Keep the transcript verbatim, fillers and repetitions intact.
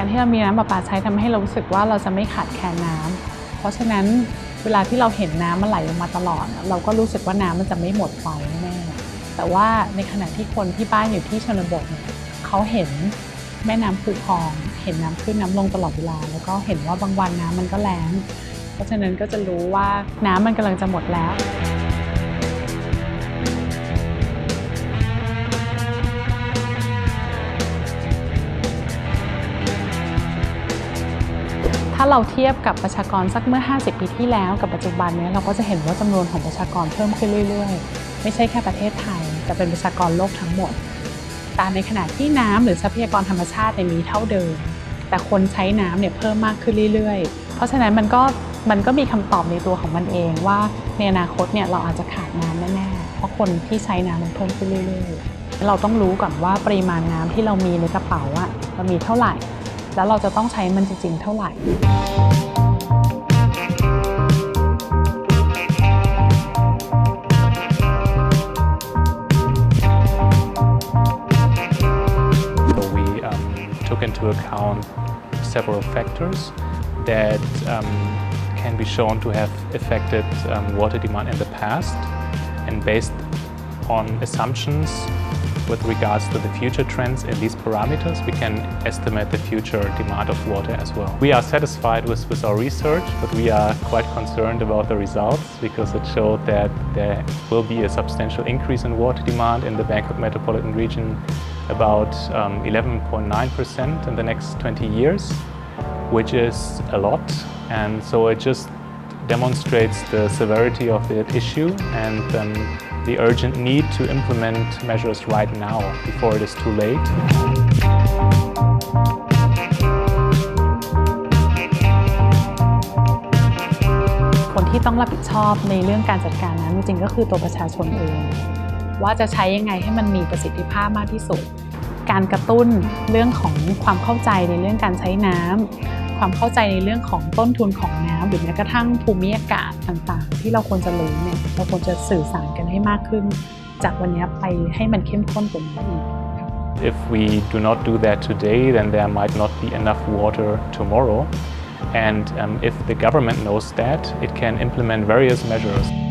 การที่เรามีน้ำประปาใช้ทำให้เรารู้สึกว่าเราจะไม่ขาดแคลนน้ำเพราะฉะนั้นเวลาที่เราเห็นน้ำมันไหลลงมาตลอดเราก็รู้สึกว่าน้ำมันจะไม่หมดไปแน่ๆแต่ว่าในขณะที่คนที่บ้านอยู่ที่ชนบทเนี่ยเขาเห็นแม่น้ำคูคลองเห็นน้ำขึ้นน้ำลงตลอดเวลาแล้วก็เห็นว่าบางวันน้ำมันก็แล้งเพราะฉะนั้นก็จะรู้ว่าน้ำมันกำลังจะหมดแล้วถ้าเราเทียบกับประชากรสักเมื่อห้าสิบปีที่แล้วกับปัจจุบันนี้เราก็จะเห็นว่าจำนวนของประชากรเพิ่มขึ้นเรื่อยๆไม่ใช่แค่ประเทศไทยแต่เป็นประชากรโลกทั้งหมดแต่ในขณะที่น้ำหรือทรัพยากรธรรมชาติมีเท่าเดิมแต่คนใช้น้ำเนี่ยเพิ่มมากขึ้นเรื่อยๆเพราะฉะนั้นมันก็มันก็มีคำตอบในตัวของมันเองว่าในอนาคตเนี่ยเราอาจจะขาดน้ำแน่ๆเพราะคนที่ใช้น้ำมันเพิ่มขึ้นเรื่อยๆเราต้องรู้ก่อนว่าปริมาณน้ำที่เรามีในกระเป๋าอะเรามีเท่าไหร่แล้วเราจะต้องใช้มันจริงๆเท่าไหร่ took into account several factors that um, can be shown to have affected um, water demand in the past, and based on assumptions with regards to the future trends in these parameters, we can estimate the future demand of water as well. We are satisfied with, with our research, but we are quite concerned about the results because it showed that there will be a substantial increase in water demand in the Bangkok metropolitan region, about eleven point nine percent um, in the next twenty years, which is a lot, and so it just demonstrates the severity of the issue and um, the urgent need to implement measures right now before it is too late. คนที่ต้องรับผิดชอบในเรื่องการจัดการน้ำจริงๆก็คือตัวประชาชนเองว่าจะใช้ยังไงให้มันมีประสิทธิภาพมากที่สุดการกระตุ้นเรื่องของความเข้าใจในเรื่องการใช้น้ำความเข้าใจในเรื่องของต้นทุนของน้ำหรือแม้กระทั่งภูมิอากาศต่างๆที่เราควรจะรู้เนี่ยเราควรจะสื่อสารกันให้มากขึ้นจากวันนี้ไปให้มันเข้มข้นกว่านี้อีก If we do not do that today, then there might not be enough water tomorrow, and um, if the government knows that, it can implement various measures.